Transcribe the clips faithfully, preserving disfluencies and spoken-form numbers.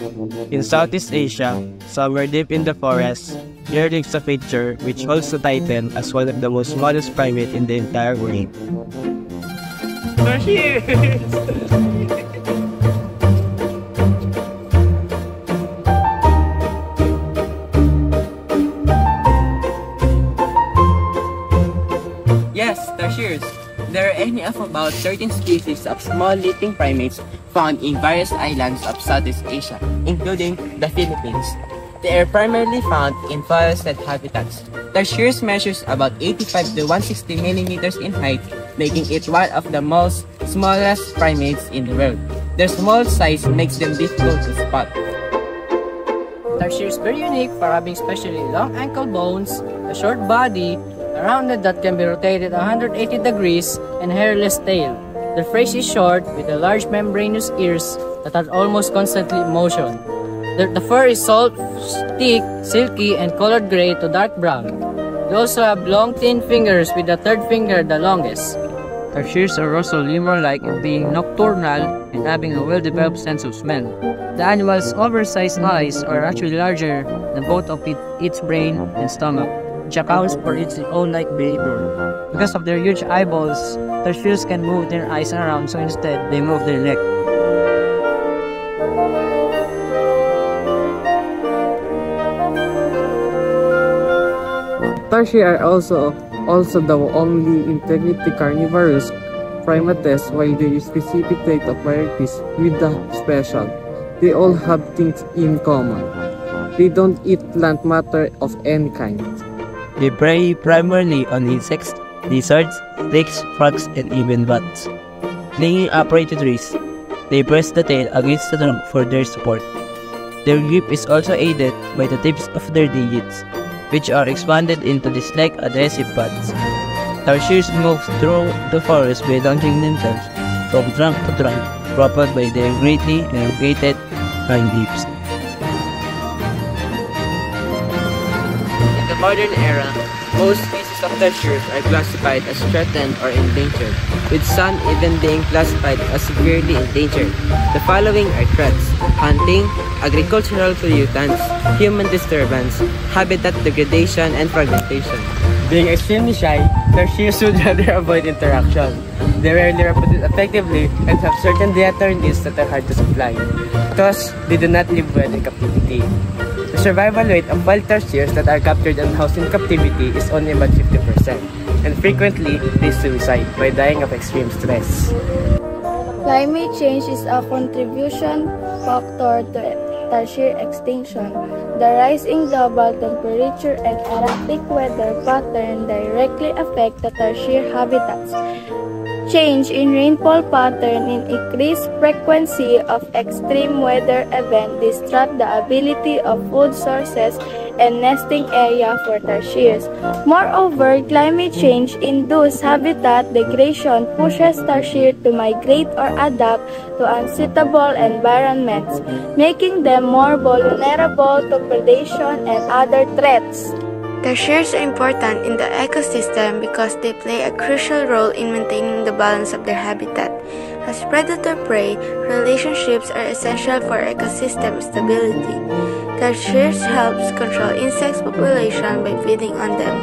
In Southeast Asia, somewhere deep in the forest, there lives a creature which holds the title as one of the most modest primate in the entire world. Tarsier! Yes, tarsiers. There are any of about thirteen species of small leaping primates found in various islands of Southeast Asia, including the Philippines. They are primarily found in forested habitats. Tarsiers measures about eighty-five to one hundred sixty millimeters in height, making it one of the most smallest primates in the world. Their small size makes them difficult to spot. Tarsier is very unique for having especially long ankle bones, a short body, a rounded that can be rotated one hundred eighty degrees, and hairless tail. The face is short with a large membranous ears that are almost constantly in motion. The, the fur is soft, thick, silky, and colored gray to dark brown. They also have long thin fingers with the third finger the longest. Tarsiers are also lemur-like in being nocturnal and having a well-developed sense of smell. The animal's oversized eyes are actually larger than both of it, its brain and stomach, which accounts for its own-like behavior. Because of their huge eyeballs, tarsiers can move their eyes around, so instead, they move their neck. Tarsier are also, also the only integrity carnivorous primates, while there is specific trait of varieties with the special. They all have things in common. They don't eat plant matter of any kind. They prey primarily on insects, lizards, snakes, frogs, and even bats. Clinging upright to trees, they press the tail against the trunk for their support. Their grip is also aided by the tips of their digits, which are expanded into disc-like adhesive pads. Tarsiers move through the forest by launching themselves from trunk to trunk, propelled by their greatly elongated hind leaves. In the modern era, most species of tarsiers are classified as threatened or endangered, with some even being classified as severely endangered. The following are threats: hunting, agricultural pollutants, human disturbance, habitat degradation, and fragmentation. Being extremely shy, tarsiers would rather avoid interaction. They rarely reproduce effectively and have certain dietary needs that are hard to supply. Thus, they do not live well in captivity. The survival rate of wild tarsiers that are captured and housed in captivity is only about fifty percent, and frequently they suicide by dying of extreme stress. Climate change is a contribution factor to tarsier extinction. The rising global temperature and erratic weather pattern directly affect the tarsier habitats. Change in rainfall pattern and increased frequency of extreme weather events disrupt the ability of food sources and nesting area for tarsiers. Moreover, climate change induced habitat degradation pushes tarsier to migrate or adapt to unsuitable environments, making them more vulnerable to predation and other threats. Tarsiers are important in the ecosystem because they play a crucial role in maintaining the balance of their habitat. As predator-prey, relationships are essential for ecosystem stability. Tarsiers helps control insect population by feeding on them.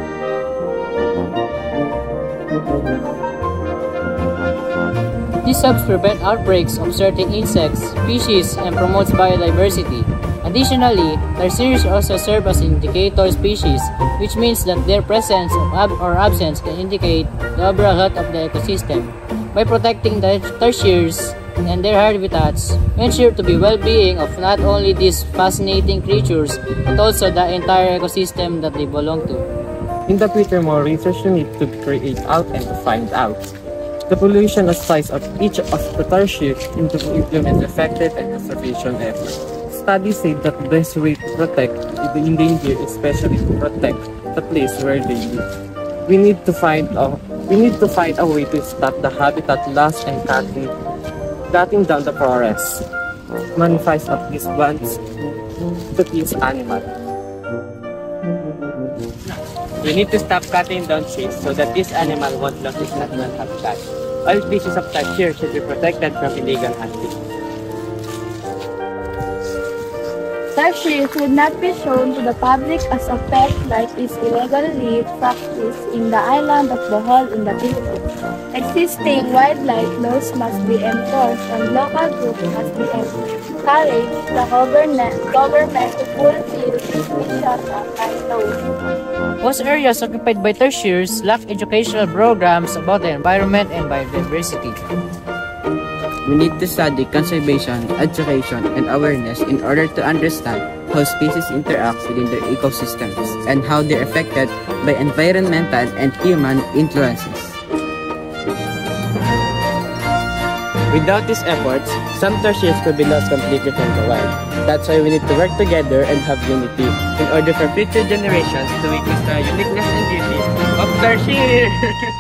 This helps prevent outbreaks of certain insects, species, and promotes biodiversity. Additionally, tarsiers also serve as indicator species, which means that their presence or absence can indicate the overall health of the ecosystem. By protecting the tarsiers and their habitats, we ensure to be well-being of not only these fascinating creatures, but also the entire ecosystem that they belong to. In the future, more research need to create out and to find out the population and size of each of the tarsiers and to implement effective and conservation efforts. Studies say that the best way to protect the endangered, especially to protect the place where they live. We need to find a we need to find a way to stop the habitat loss and cutting, cutting down the forest. Manifest of these bands to these animals. We need to stop cutting down trees so that this animal won't lose its natural habitat. All species of tarsier should be protected from illegal hunting. Tarsier should not be shown to the public as a pet like is illegally practiced in the island of Bohol in the Philippines. Existing wildlife laws must be enforced and local groups must be encouraged the government, government to fulfill its mission and laws. Most areas occupied by tarsiers lack educational programs about the environment and biodiversity. We need to study conservation, education, and awareness in order to understand how species interact within their ecosystems and how they're affected by environmental and human influences. Without these efforts, some tarsiers could be lost completely from the wild. That's why we need to work together and have unity in order for future generations to witness the uniqueness and beauty of tarsier.